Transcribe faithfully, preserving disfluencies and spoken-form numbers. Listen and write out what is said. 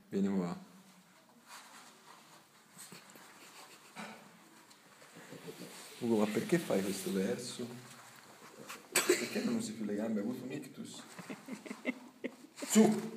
Vieni qua. Ugo, ma perché fai questo verso? Perché non usi più le gambe? Hai avuto un ictus? Su!